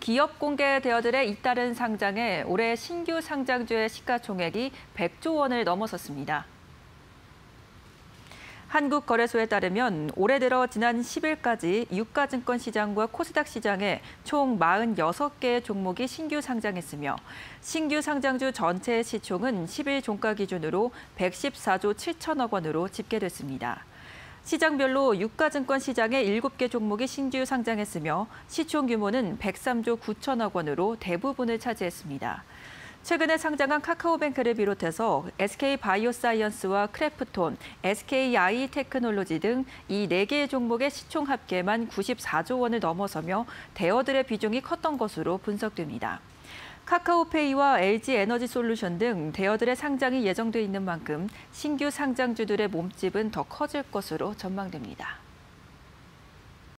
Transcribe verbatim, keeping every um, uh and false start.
기업 공개 대여들의 잇따른 상장에 올해 신규 상장주의 시가총액이 백조 원을 넘어섰습니다. 한국거래소에 따르면 올해 들어 지난 십일까지 유가증권 시장과 코스닥 시장에 총 사십육 개의 종목이 신규 상장했으며 신규 상장주 전체의 시총은 십일 종가 기준으로 백십사조 칠천억 원으로 집계됐습니다. 시장별로 유가증권 시장에 일곱 개 종목이 신규 상장했으며 시총 규모는 백삼조 구천억 원으로 대부분을 차지했습니다. 최근에 상장한 카카오뱅크를 비롯해서 에스케이바이오사이언스와 크래프톤, 에스케이아이테크놀로지 등 이 네 개의 종목의 시총 합계만 구십사조 원을 넘어서며 대여들의 비중이 컸던 것으로 분석됩니다. 카카오페이와 엘지에너지솔루션 등 대여들의 상장이 예정돼 있는 만큼 신규 상장주들의 몸집은 더 커질 것으로 전망됩니다.